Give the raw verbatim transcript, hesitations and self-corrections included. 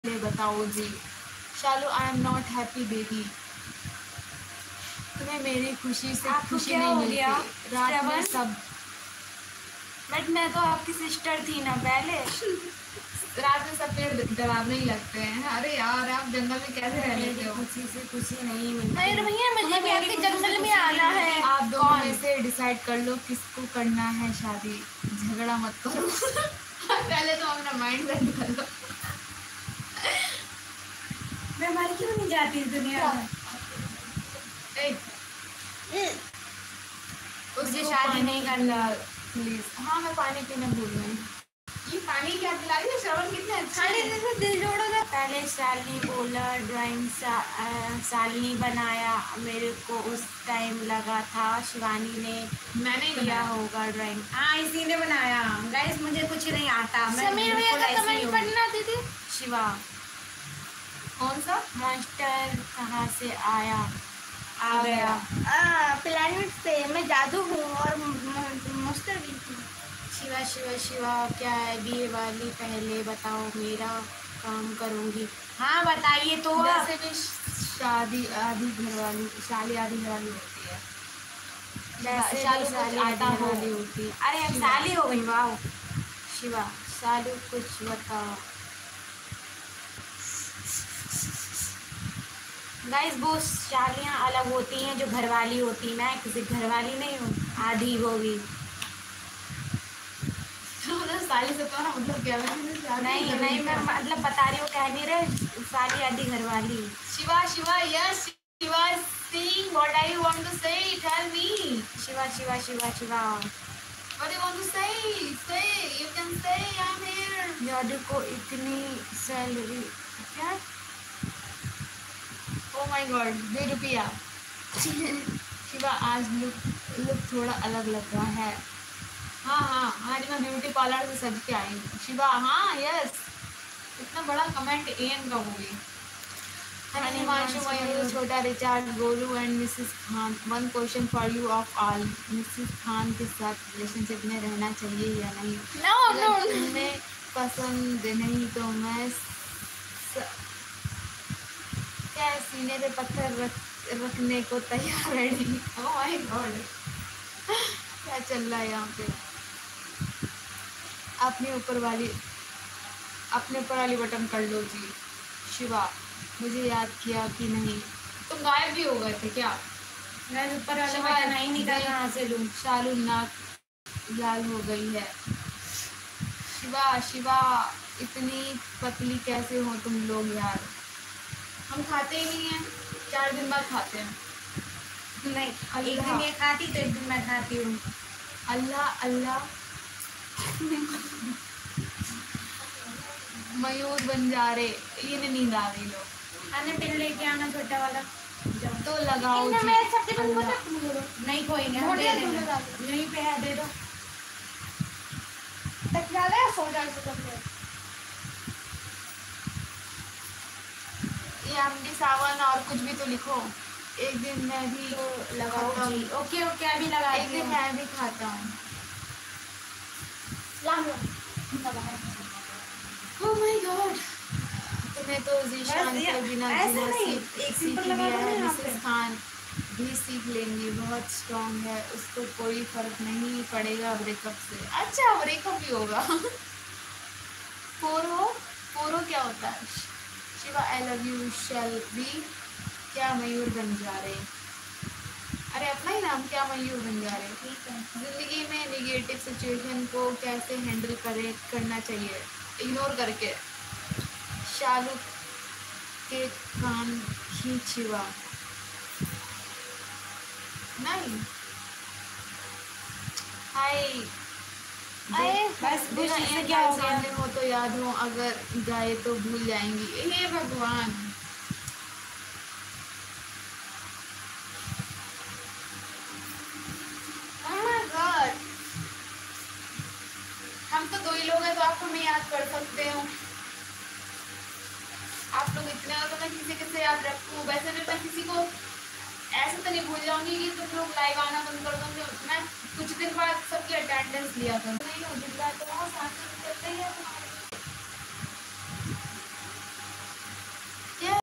पहले बताओ जी। Shalu I am not happy baby, तुम्हें मेरी खुशी से खुशी नहीं मिलती। रात में सब, बट मैं तो आपकी सिस्टर थी ना पहले। रात में सब पेड़ डरावने ही लगते हैं। अरे यार आप जंगल में कैसे रह लेते हो? खुशी से खुशी नहीं मिलती। नहीं भैया मुझे भी आपके जंगल में आना है। आप दोनों में से डिसाइड कर लो किसको करना है शादी। झगड़ा मत करो। पहले तो अपना माइंड सेट कर लो। मैं मर क्यों नहीं जाती इस दुनिया में? मुझे शादी नहीं करना प्लीज। हाँ मैं पानी पीना भूल गई। ये पानी क्या पिला रही है? श्रवण कितने अच्छा है। दिल जोड़ोगे। पहले शालिनी बोला ड्राइंग सा, शालिनी बनाया। मेरे को उस टाइम लगा था शिवानी ने मैंने किया होगा ड्राइंग। हाँ इसी ने बनाया। गाइस मुझे कुछ नहीं आता। समीर भैया का कमेंट पढ़ना दीदी। शिवा कौन सा मास्टर कहाँ से आया आ गया? प्लेनेट से मैं जादू हूँ और मास्टर भी हूँ। शिवा शिवा शिवा क्या है बीए वाली? पहले बताओ मेरा काम करूँगी। हाँ बताइए तो। वैसे भी शादी आधी घरवाली, शादी आधी घरवाली होती है। वैसे शादी भी शादी आधी आता हो। घरवाली होती है। अरे अब साली हो गई। वाह शिवा सालू कुछ बताओ। गाइस वो शालियाँ अलग होती हैं जो घरवाली होती। मैं किसी घरवाली नहीं हूँ, आधी होगी। साली से तो ना मतलब क्या है? नहीं नहीं मैं मतलब बता रही हूँ, कह नहीं रहे साली आधी घरवाली। Shiva Shiva yes Shiva Singh what are you want to say? Tell me. Shiva Shiva Shiva Shiva what you want to say? Say you can say I am here. जादू को इतनी सैलरी क्या? ओ माय गॉड दे रुपया। शिवा आज लुक लुक थोड़ा अलग लग रहा है। हाँ हाँ आज मैं ब्यूटी पार्लर से सज के आई हूँ। शिवा हाँ यस। इतना बड़ा कमेंट एन का होगी। हिमांशु मयूर छोटा Richard Golu and Mrs Khan, one question for you of all. Mrs Khan के साथ रिलेशनशिप में रहना चाहिए या नहीं? नो नो तुम्हें पसंद नहीं तो मैं स... क्या सीने पे पत्थर रख रखने को तैयार रेडी। ओह माय गॉड क्या चल रहा है यहाँ पे? अपने ऊपर वाली अपने ऊपर वाली बटन कर लो जी। शिवा मुझे याद किया कि नहीं? तुम गायब भी हो गए थे क्या? मैं ऊपर वाला बटन नहीं निकाल कहाँ से लूँ? शालू नाक लाल हो गई है। शिवा शिवा इतनी पतली कैसे हो तुम लोग यार? हम खाते ही नहीं हैं, चार दिन बाद खाते हैं। नहीं एक दिन ये खाती तो एक दिन मैं खाती हूँ। अल्लाह अल्लाह। मयूर बंजारे ये नींद आ गई। लोग आने पिन लेके आना छोटा वाला तो लगाओ जी। नहीं कोई नहीं दे देना। यहीं पे है दे दो। ये एमडी सावन और कुछ भी तो लिखो। एक दिन मैं भी तो लगाओ जी। ओके ओके अभी लगा। एक दिन मैं भी खाता हूँ। ओह माय गॉड तुम्हें तो जीशान के बिना जीना सीख सीख लिया है। मिसेस खान भी सीख लेंगी, बहुत स्ट्रॉन्ग है, उसको कोई फर्क नहीं पड़ेगा ब्रेकअप से। अच्छा ब्रेकअप भी होगा। पोरो पोरो क्या होता है? Shiva I love you shall be क्या मयूर बन जा रहे? अरे अपना ही नाम क्या मयूर बन जा रहे? ठीक है। जिंदगी में निगेटिव सिचुएशन को कैसे हैंडल करे करना चाहिए? इग्नोर करके। शालू के कान खींच शिवा नहीं। हाय अरे बस बिना इससे क्या हो गया? सामने हो तो याद हो, अगर जाए तो भूल जाएंगी। हे भगवान हम तो दो ही लोग हैं तो आपको मैं याद कर सकते हो। आप लोग इतने हो तो मैं किसी किसे याद रखूं? वैसे भी मैं किसी को ऐसे तो नहीं भूल जाऊंगी कि तुम लोग लाइव आना बंद कर दोगे। मैं कुछ दिन बाद सबकी अटेंडेंस लिया था। नहीं हो जितना तो साथ में करते हैं।